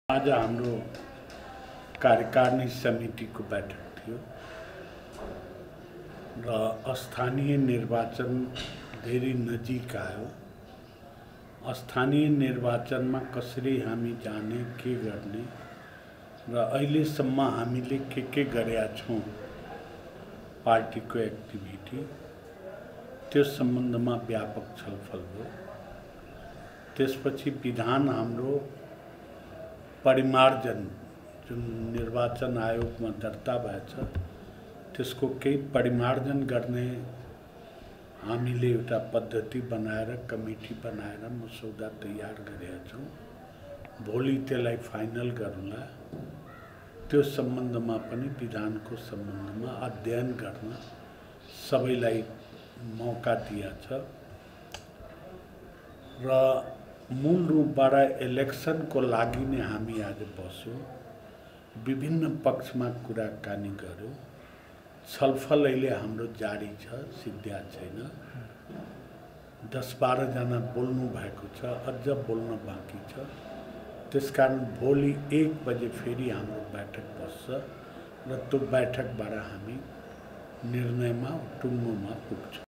आज हाम्रो कार्यकारिणी समितिको बैठक थियो र स्थानीय निर्वाचन धेरै नजिक आयो। स्थानीय निर्वाचनमा कसरी हामी जाने, के गर्ने र अहिलेसम्म हामीले के गरेका छौं पार्टीको एक्टिभिटी त्यो सम्बन्धमा व्यापक छलफल भयो। त्यसपछि विधान हाम्रो परिमार्जन जुन निर्वाचन आयोगमा दर्ता भएछ त्यसको केही परिमार्जन गर्ने हामीले एउटा पद्धति बनाएर कमिटी बनाएर मसौदा तयार गरेका छौं। भोलि त्यसलाई फाइनल गरौँला। त्यो सम्बन्धमा पनि विधानको सम्बन्धमा अध्ययन गर्न सबैलाई मौका दिएछ र मूल रूपबाट इलेक्सनको लागि नै हामी आज बस्यौं। विभिन्न पक्षमा कुराकानी गर्यौं। छलफल अहिले हाम्रो जारी छ, सिद्ध्या छैन। 10-12 जना बोल्नु भएको छ, अझ बोल्न बाँकी छ। त्यसकारण भोलि 1 बजे फेरि हाम्रो बैठक बस्छ र त्यो बैठकबाट हामी निर्णयमा टुङ्गोमा पुग्छौं।